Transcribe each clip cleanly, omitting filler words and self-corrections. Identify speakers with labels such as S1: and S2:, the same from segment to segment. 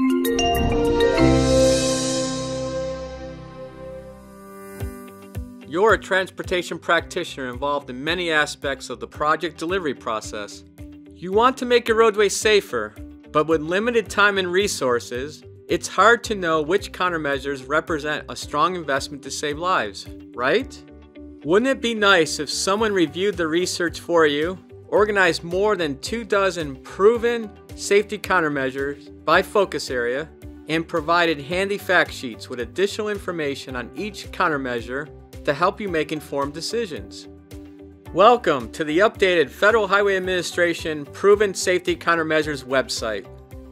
S1: You're a transportation practitioner involved in many aspects of the project delivery process. You want to make your roadway safer, but with limited time and resources, it's hard to know which countermeasures represent a strong investment to save lives, right? Wouldn't it be nice if someone reviewed the research for you, organized more than 24 proven safety countermeasures by focus area, and provided handy fact sheets with additional information on each countermeasure to help you make informed decisions? Welcome to the updated Federal Highway Administration Proven Safety Countermeasures website.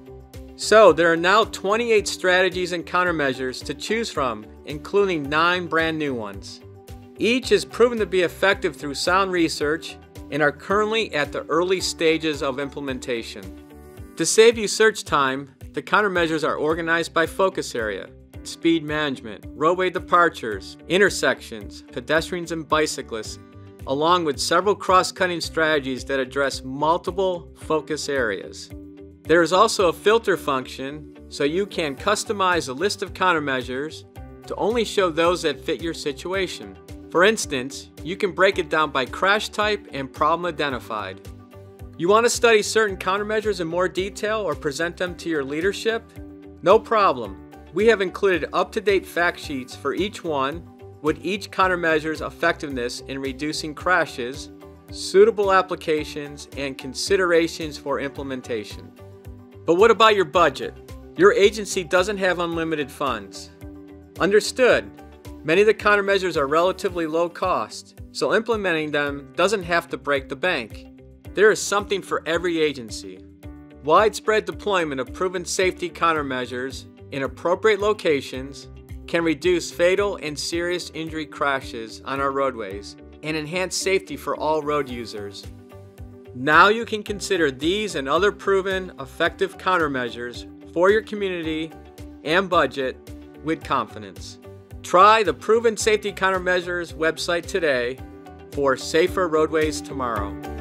S1: So there are now 28 strategies and countermeasures to choose from, including 9 brand new ones. Each is proven to be effective through sound research and are currently at the early stages of implementation. To save you search time, the countermeasures are organized by focus area: speed management, roadway departures, intersections, pedestrians and bicyclists, along with several cross-cutting strategies that address multiple focus areas. There is also a filter function, so you can customize a list of countermeasures to only show those that fit your situation. For instance, you can break it down by crash type and problem identified. You want to study certain countermeasures in more detail or present them to your leadership? No problem. We have included up-to-date fact sheets for each one, with each countermeasure's effectiveness in reducing crashes, suitable applications, and considerations for implementation. But what about your budget? Your agency doesn't have unlimited funds. Understood. Many of the countermeasures are relatively low cost, so implementing them doesn't have to break the bank. There is something for every agency. Widespread deployment of proven safety countermeasures in appropriate locations can reduce fatal and serious injury crashes on our roadways and enhance safety for all road users. Now you can consider these and other proven effective countermeasures for your community and budget with confidence. Try the Proven Safety Countermeasures website today for safer roadways tomorrow.